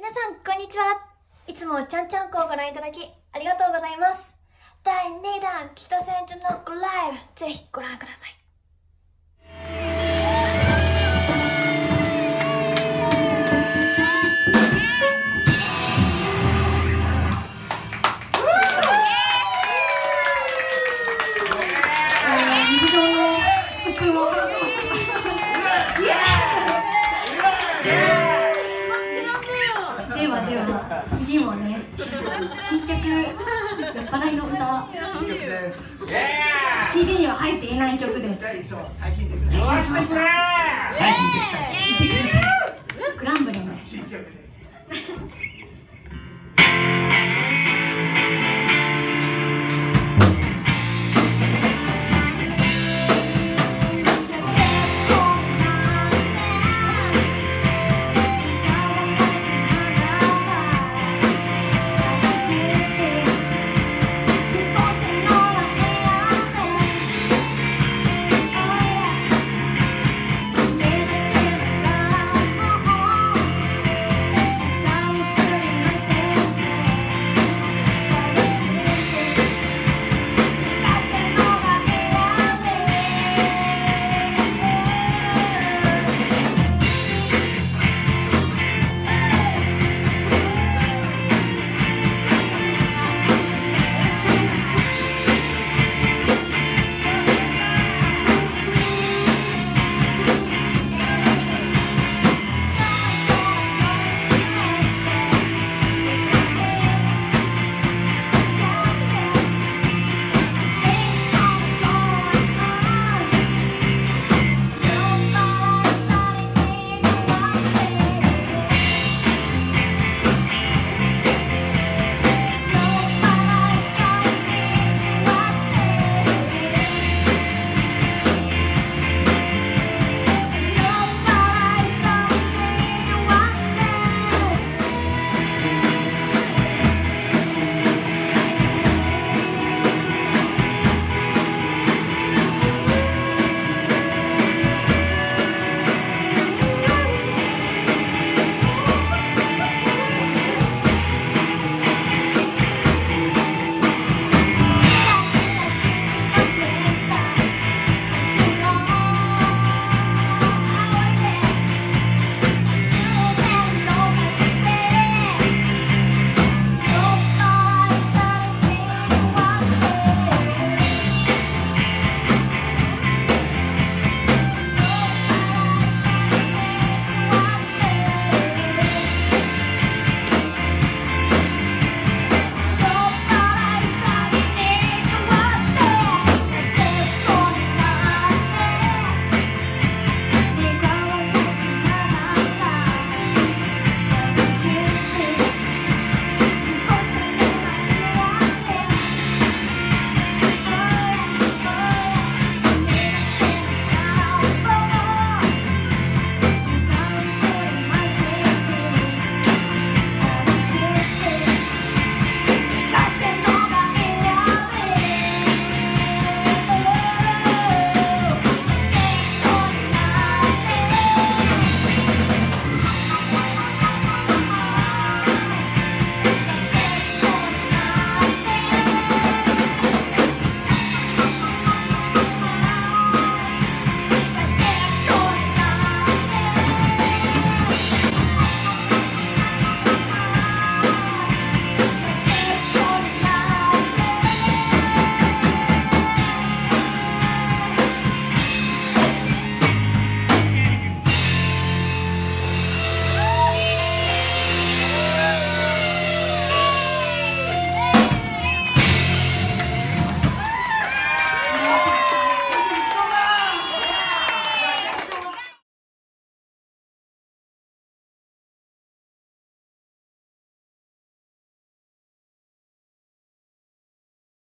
皆さんこんにちは。いつもちゃんちゃんこをご覧いただきありがとうございます。第2弾北千住ノックライブ、ぜひご覧ください。日常の鬱憤を晴らせました。では次もね、新曲「笑いの歌」 新曲です。 CD には入っていない曲です。 最近できた。 最近できた。 最近できた。 聞いてください。グランブレーの新曲です。